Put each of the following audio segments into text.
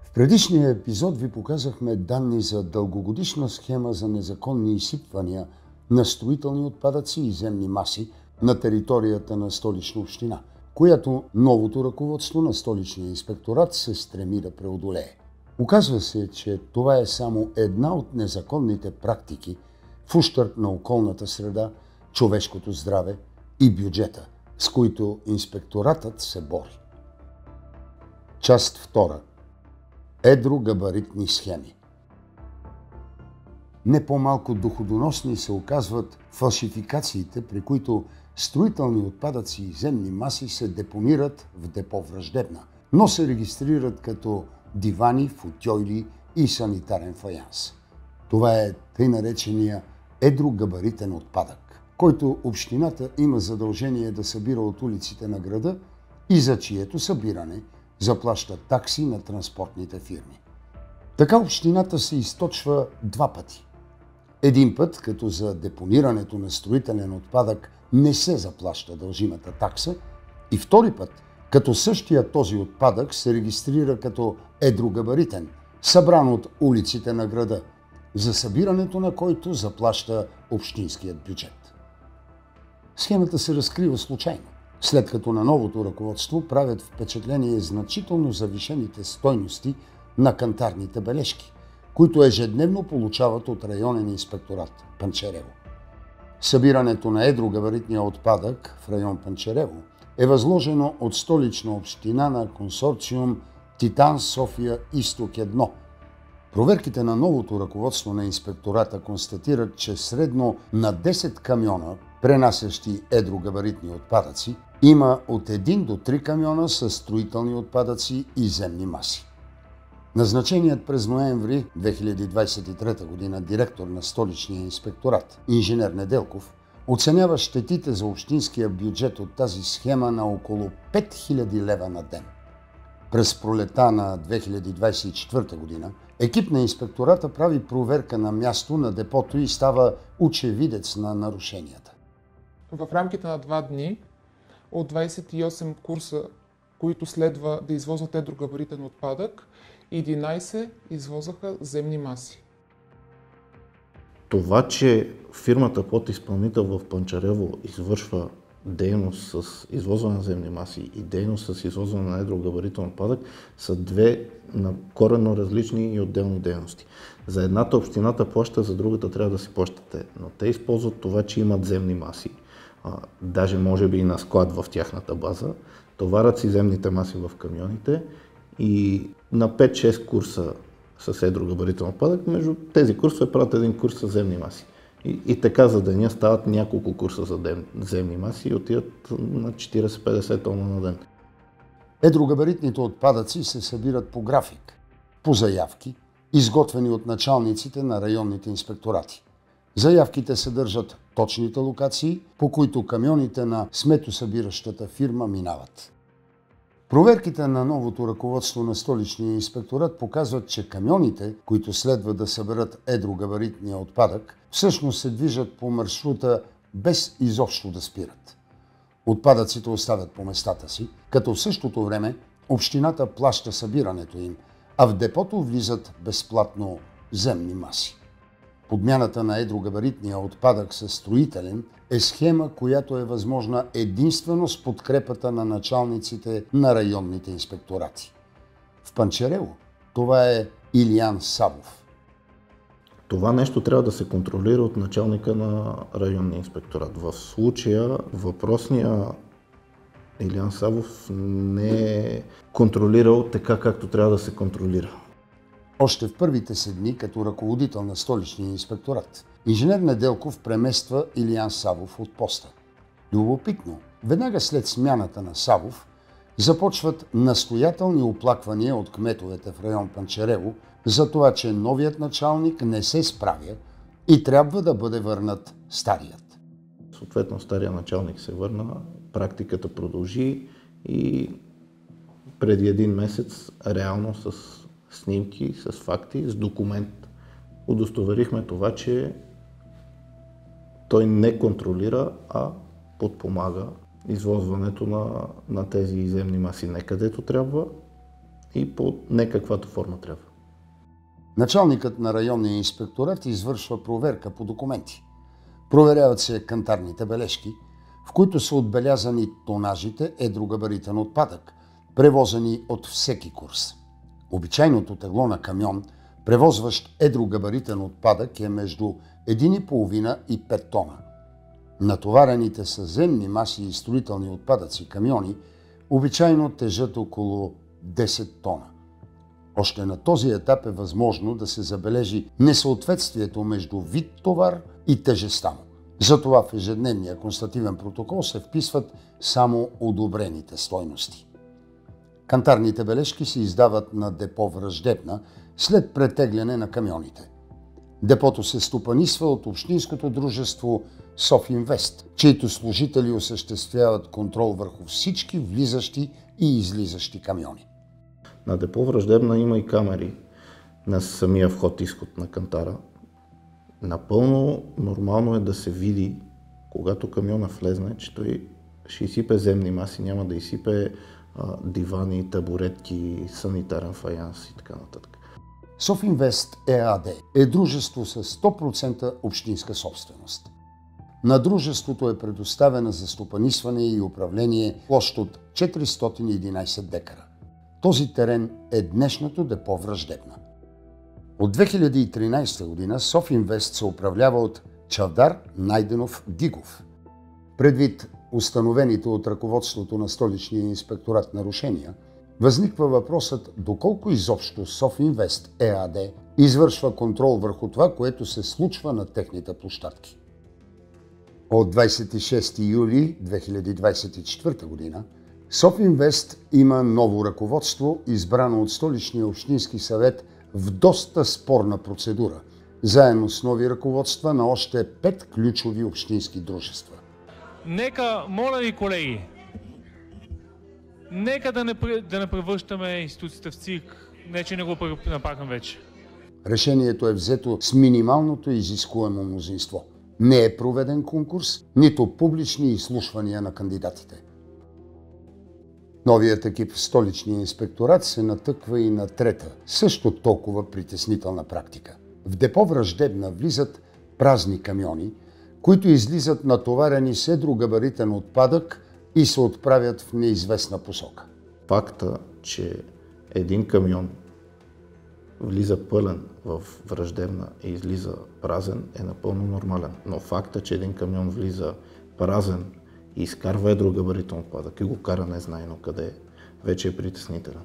В предишния епизод ви показахме данни за дългогодишна схема за незаконни изсипвания на строителни отпадъци и земни маси на територията на Столична община, която новото ръководство на Столичния инспекторат се стреми да преодолее. Оказва се, че това е само една от незаконните практики в ущърб на околната среда, човешкото здраве и бюджета, с които инспекторатът се бори. Част 2. Едрогабаритни схеми. Не по-малко доходоносни се оказват фалшификациите, при които строителни отпадъци и земни маси се депонират в депо Враждебна, но се регистрират като дивани, футьойли и санитарен фаянс. Това е тъй наречения едрогабаритен отпадък, който общината има задължение да събира от улиците на града и за чието събиране заплаща такси на транспортните фирми. Така общината се източва два пъти. Един път, като за депонирането на строителен отпадък не се заплаща дължимата такса, и втори път, като същия този отпадък се регистрира като едрогабаритен, събран от улиците на града, за събирането на който заплаща общинският бюджет. Схемата се разкрива случайно, след като на новото ръководство правят впечатление значително завишените стойности на кантарните бележки, които ежедневно получават от районен инспекторат Панчарево. Събирането на едрогабаритния отпадък в район Панчарево е възложено от Столична община на консорциум Титан София Изток 1. Проверките на новото ръководство на инспектората констатират, че средно на 10 камиона, пренасящи едрогабаритни отпадъци, има от 1 до 3 камиона с строителни отпадъци и земни маси. Назначеният през ноември 2023 г. директор на Столичния инспекторат, инженер Неделков, оценява щетите за общинския бюджет от тази схема на около 5000 лева на ден. През пролета на 2024 г. екип на инспектората прави проверка на място на депото и става очевидец на нарушенията. В рамките на 2 дни от 28 курса, които следва да извозват едрогабаритен отпадък, 11 извозаха земни маси. Това, че фирмата подизпълнител в Панчарево извършва дейност с извозване на земни маси и дейност с извозване на едрогабаритен отпадък, са две коренно различни и отделни дейности. За едната общината плаща, за другата трябва да си плащате. Но те използват това, че имат земни маси, даже може би и на склад в тяхната база, товарят си земните маси в камионите и на 5-6 курса с едрогабаритен отпадък, между тези курсове правят един курс с земни маси. И така за деня стават няколко курса за земни маси и отиват на 40-50 тона на ден. Едрогабаритните отпадъци се събират по график, по заявки, изготвени от началниците на районните инспекторати. Заявките съдържат точните локации, по които камионите на сметосъбиращата фирма минават. Проверките на новото ръководство на Столичния инспекторат показват, че камионите, които следва да съберат едрогабаритния отпадък, всъщност се движат по маршрута без изобщо да спират. Отпадъците оставят по местата си, като в същото време общината плаща събирането им, а в депото влизат безплатно земни маси. Подмяната на едрогабаритния отпадък със строителен е схема, която е възможна единствено с подкрепата на началниците на районните инспекторати. В Панчарево това е Илиян Савов. Това нещо трябва да се контролира от началника на районния инспекторат. В случая въпросния Илиян Савов не е контролирал така, както трябва да се контролира. Още в първите си дни, като ръководител на Столичния инспекторат, инженер Неделков премества Илиян Савов от поста. Любопитно, веднага след смяната на Савов започват настоятелни оплаквания от кметовете в район Панчарево за това, че новият началник не се справя и трябва да бъде върнат старият. Съответно, стария началник се върна, практиката продължи и преди 1 месец реално с снимки, с факти, с документ удостоверихме това, че той не контролира, а подпомага извозването на тези земни маси не където трябва, и по не каквато форма трябва. Началникът на районния инспекторат извършва проверка по документи. Проверяват се кантарните бележки, в които са отбелязани тонажите едрогабаритен отпадък, превозени от всеки курс. Обичайното тегло на камион, превозващ едрогабаритен отпадък, е между 1,5 и 5 тона. Натоварените с земни маси и строителни отпадъци камиони обичайно тежат около 10 тона. Още на този етап е възможно да се забележи несъответствието между вид товар и тежестта му. Затова в ежедневния констативен протокол се вписват само одобрените стойности. Кантарните бележки се издават на депо Враждебна след претегляне на камионите. Депото се стопанисва от общинското дружество Софинвест, чието служители осъществяват контрол върху всички влизащи и излизащи камиони. На депо Враждебна има и камери на самия вход-изход на кантара. Напълно нормално е да се види, когато камиона влезне, че той ще изсипе земни маси, няма да изсипе дивани, табуретки, санитарен фаянс и така нататък. Софинвест ЕАД е дружество с 100% общинска собственост. На дружеството е предоставена за стопанисване и управление площ от 411 декара. Този терен е днешното депо Враждебна. От 2013 година Софинвест се управлява от Чавдар Найденов Дигов. Предвид установените от ръководството на столичния инспекторат нарушения, възниква въпросът доколко изобщо Софинвест ЕАД извършва контрол върху това, което се случва на техните площадки. От 26 юли 2024 година Софинвест има ново ръководство, избрано от столичния общински съвет в доста спорна процедура, заедно с нови ръководства на още 5 ключови общински дружества. Нека, моля ви, колеги, нека да не превръщаме институцията в ЦИРК, не че не го напакам вече. Решението е взето с минималното изискуемо мнозинство. Не е проведен конкурс, нито публични изслушвания на кандидатите. Новият екип в столичния инспекторат се натъква и на трета, също толкова притеснителна практика. В депо Враждебна влизат празни камиони, които излизат натоварени с едрогабаритен отпадък и се отправят в неизвестна посока. Факта, че един камион влиза пълен в Враждебна и излиза празен, е напълно нормален. Но факта, че един камион влиза празен и изкарва едрогабаритен отпадък и го кара незнайно къде, вече е притеснителен.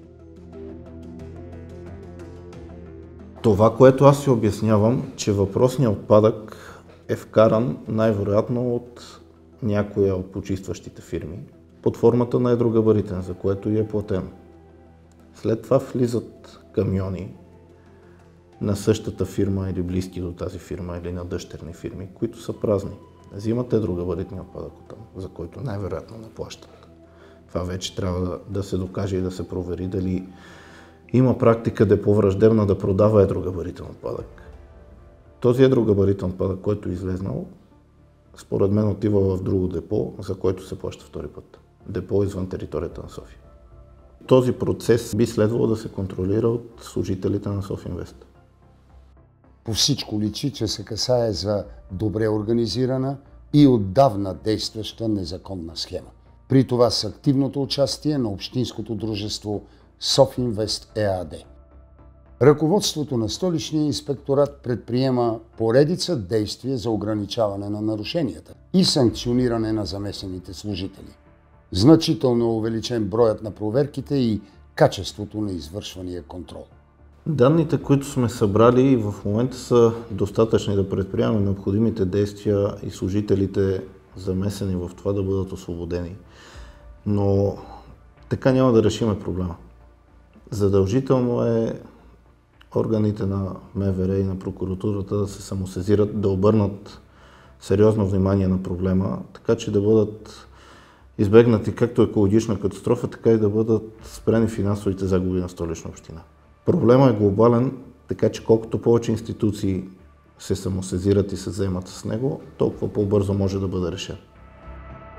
Това, което аз си обяснявам, че въпросният отпадък е вкаран най-вероятно от някоя от почистващите фирми под формата на едрогабаритен, за което и е платено. След това влизат камиони на същата фирма или близки до тази фирма или на дъщерни фирми, които са празни. Взимат едрогабаритния отпадък оттам, за който най-вероятно не плащат. Това вече трябва да се докаже и да се провери дали има практика депо Враждебна да продава едрогабаритен отпадък. Този едрогабаритен отпадък, който е излезнал, според мен отива в друго депо, за което се плаща втори път. Депо извън територията на София. Този процес би следвало да се контролира от служителите на Софинвест. По всичко личи, че се касае за добре организирана и отдавна действаща незаконна схема. При това с активното участие на общинското дружество Софинвест ЕАД. Ръководството на столичния инспекторат предприема поредица действия за ограничаване на нарушенията и санкциониране на замесените служители. Значително е увеличен броят на проверките и качеството на извършвания контрол. Данните, които сме събрали в момента са достатъчни да предприемаме необходимите действия и служителите замесени в това да бъдат освободени. Но така няма да решим проблема. Задължително е органите на МВР и на прокуратурата да се самосезират, да обърнат сериозно внимание на проблема, така че да бъдат избегнати както екологична катастрофа, така и да бъдат спрени финансовите загуби на Столична община. Проблемът е глобален, така че колкото повече институции се самосезират и се заемат с него, толкова по-бързо може да бъде решен.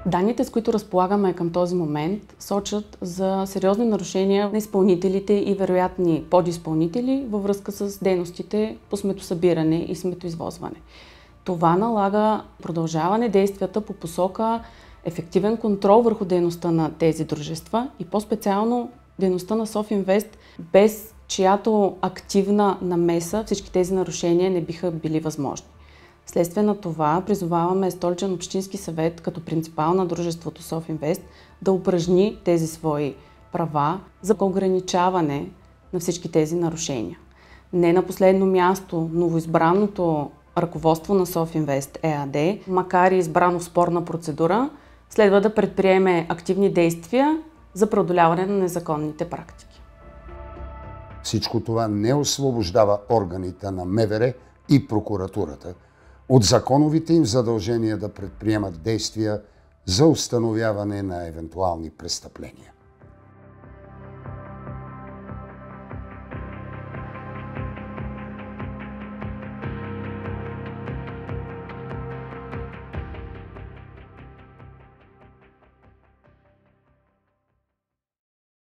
Данните, с които разполагаме към този момент, сочат за сериозни нарушения на изпълнителите и вероятни подизпълнители във връзка с дейностите по сметосъбиране и сметоизвозване. Това налага продължаване действията по посока ефективен контрол върху дейността на тези дружества и по-специално дейността на Софинвест, без чиято активна намеса всички тези нарушения не биха били възможни. Вследствие на това призоваваме Столичен общински съвет като принципал на дружеството Софинвест да упражни тези свои права за ограничаване на всички тези нарушения. Не на последно място, новоизбраното ръководство на Софинвест ЕАД, макар и избрано в спорна процедура, следва да предприеме активни действия за преодоляване на незаконните практики. Всичко това не освобождава органите на МВР и прокуратурата от законовите им задължения да предприемат действия за установяване на евентуални престъпления.